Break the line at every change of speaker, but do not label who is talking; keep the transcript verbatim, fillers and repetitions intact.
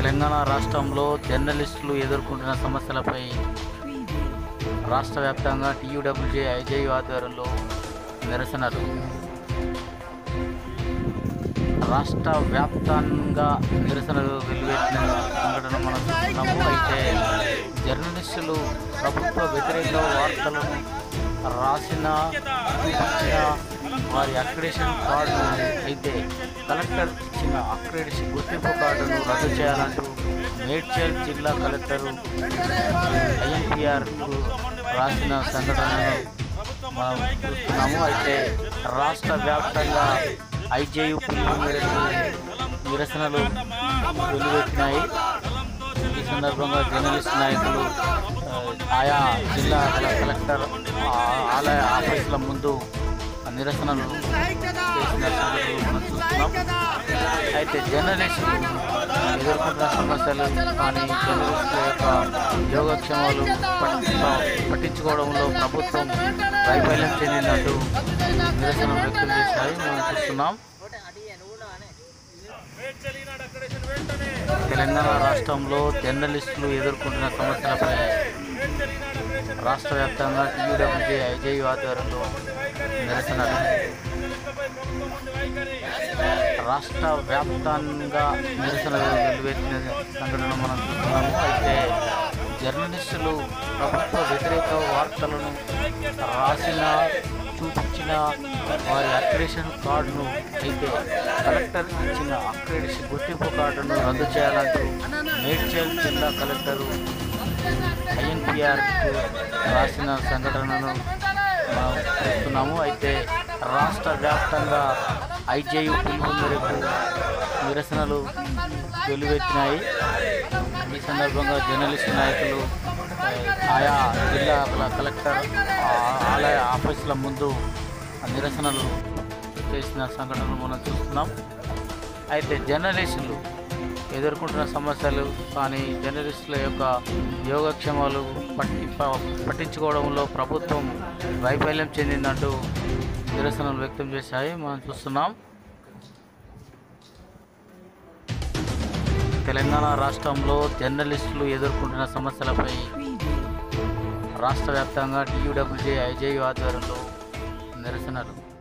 తెలంగాణ రాష్ట్రంలో జర్నలిస్టులు ఎదుర్కొంటున్న సమస్యలపై రాష్ట్ర వ్యాప్తంగా టీయూడబ్ల్యూజే ఐజేయు ఆధ్వర్యంలో నిరసనలు. రాష్ట్ర వ్యాప్తంగా నిరసనలు వెలువెత్తిన సంఘటన మనం చూస్తున్నాము. అయితే జర్నలిస్టులు ప్రభుత్వ వ్యతిరేక వార్తలను రాసిన ఇచ్చిన వారి అక్రిడేషన్ కార్డు అయితే కలెక్టర్ ఇచ్చిన అక్రిడేషన్ గుర్తింపు కార్డును రద్దు చేయాలంటూ మేడ్చల్ జిల్లా కలెక్టరు ఐఎన్పిఆర్కు రాసిన సంఘటనను మనం చూస్తున్నాము. అయితే రాష్ట్ర వ్యాప్తంగా ఐజేయు పిలుపు మేరకు నిరసనలు వెలువెత్తినాయి. ఈ సందర్భంగా జర్నలిస్ట్ నాయకులు ఆయా జిల్లా కలెక్టర్ ఆలయ ఆఫీసుల ముందు నిరసనలు చేసిన సంగతులు మనం చూస్తున్నాం. అయితే జర్నలిస్టులు ఎదుర్కొంటున్న సమస్యలు కానీ జర్నలిస్టుల యొక్క యోగక్షేమాలు పట్టించుకోవడంలో ప్రభుత్వం వైఫల్యం చెందినట్టు నిరసన వ్యక్తం చేశాయి మనం చూస్తున్నాం. తెలంగాణ రాష్ట్రంలో జర్నలిస్టులు ఎదుర్కొంటున్న సమస్యలపై రాష్ట్ర వ్యాప్తంగా టీయూడబ్ల్యూజే ఐజేయు ఆధ్వర్యంలో నిరసనలు. రాష్ట్ర వ్యాప్తంగా నిరసనలు వెలువెత్తిన సంఘటన మనం చూస్తున్నాము. అయితే జర్నలిస్టులు ప్రభుత్వ వ్యతిరేక వార్తలను రాసిన చూపించిన వారి అక్రిడేషన్ కార్డును అయితే కలెక్టర్ ఇచ్చిన అక్రిడేషన్ గుర్తింపు కార్డును రద్దు చేయాలంటూ మేడ్చల్ జిల్లా కలెక్టరు ఐఎన్పిఆర్కు రాసిన సంఘటనను మనం చూస్తున్నాము. అయితే రాష్ట్ర వ్యాప్తంగా ఐజేయు పిలుపు మేరకు నిరసనలు వెలువెత్తినాయి. ఈ సందర్భంగా జర్నలిస్టు నాయకులు ఆయా జిల్లా కలెక్టర్ ఆలయ ఆఫీసుల ముందు నిరసనలు చేసిన సంఘటనలు మనం చూస్తున్నాం. అయితే జర్నలిస్టులు ఎదుర్కొంటున్న సమస్యలు కానీ జర్నలిస్టుల యొక్క యోగక్షేమాలు పట్టి పట్టించుకోవడంలో ప్రభుత్వం వైఫల్యం చెందిందంటూ నిరసనలు వ్యక్తం చేశాయి మనం చూస్తున్నాం. తెలంగాణ రాష్ట్రంలో జర్నలిస్టులు ఎదుర్కొంటున్న సమస్యలపై రాష్ట్ర వ్యాప్తంగా టీయూడబ్ల్యూజే ఐజేయు ఆధ్వర్యంలో నిరసనలు.